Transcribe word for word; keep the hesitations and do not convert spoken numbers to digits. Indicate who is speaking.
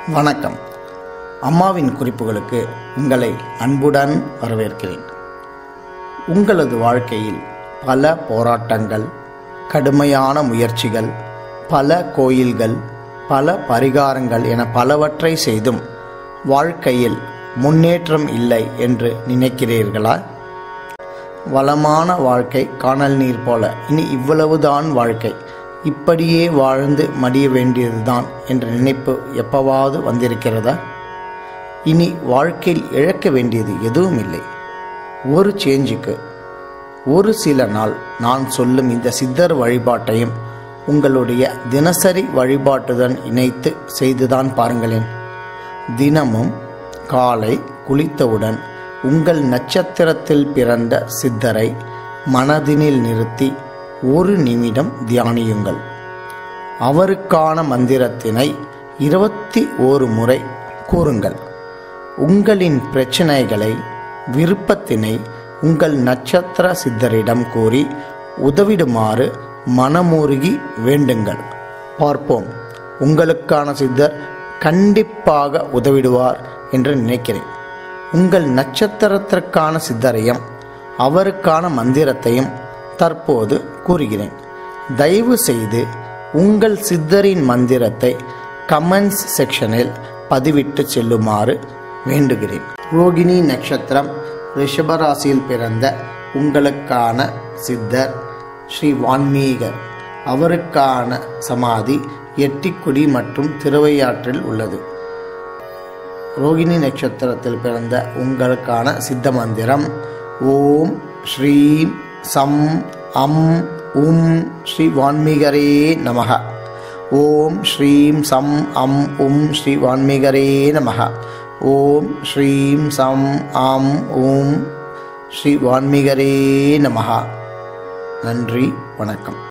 Speaker 1: வணக்கம். அம்மாவின் குறிப்புகளுக்கு உங்களை அன்புடன் வரவேற்கிறேன். உங்களது வாழ்க்கையில் பல போராட்டங்கள், கடுமையான முயற்சிகள், பல கோயில்கள், பல பரிகாரங்கள் என பலவற்றை செய்தும் வாழ்க்கையில் முன்னேற்றம் இல்லை என்று நினைக்கிறீர்களா? வளமான வாழ்க்கை காணல் நீர் போல, இனி இவ்வளவுதான் வாழ்க்கை, இப்படியே வாழ்ந்து மடிய வேண்டியதுதான் என்ற நினைப்பு எப்பவாவது வந்திருக்கிறதா? இனி வாழ்க்கையில் இழக்க வேண்டியது எதுவும் இல்லை. ஒரு சேஞ்சுக்கு ஒரு சில நாள் நான் சொல்லும் இந்த சித்தர் வழிபாட்டையும் உங்களுடைய தினசரி வழிபாட்டுடன் இணைத்து செய்துதான் பாருங்களேன். தினமும் காலை குளித்தவுடன் உங்கள் நட்சத்திரத்தில் பிறந்த சித்தரை மனதினில் நிறுத்தி ஒரு நிமிடம் தியானியுங்கள். அவருக்கான மந்திரத்தினை இருபத்தி ஓரு முறை கூறுங்கள். உங்களின் பிரச்சனைகளை, விருப்பத்தினை உங்கள் நட்சத்திர சித்தரிடம் கூறி உதவிடுமாறு மனமுருகி வேண்டுங்கள். பார்ப்போம், உங்களுக்கான சித்தர் கண்டிப்பாக உதவிடுவார் என்று நினைக்கிறேன். உங்கள் நட்சத்திரத்திற்கான சித்தரையும் அவருக்கான மந்திரத்தையும் தற்போது கூறுகிறேன். தயவு செய்து உங்கள் சித்தரின் மந்திரத்தை கமெண்ட்ஸ் செக்ஷனில் பதிவிட்டு செல்லுமாறு வேண்டுகிறேன். ரோகிணி நட்சத்திரம் ரிஷபராசியில் பிறந்த உங்களுக்கான சித்தர் ஸ்ரீ வான்மீகர். அவருக்கான சமாதி எட்டிக்குடி மற்றும் திருவையாற்றில் உள்ளது. ரோகிணி நட்சத்திரத்தில் பிறந்த உங்களுக்கான சித்த மந்திரம் ஓம் ஸ்ரீம் சம் அம் உம் ஸ்ரீ வான்மீகரே நமஹ. ஓம் ஸ்ரீம் சம் அம் உம் ஸ்ரீ வான்மீகரே நமஹ. ஓம் ஸ்ரீம் சம் அம் உம் ஸ்ரீ வான்மீகரே நமஹ. நன்றி, வணக்கம்.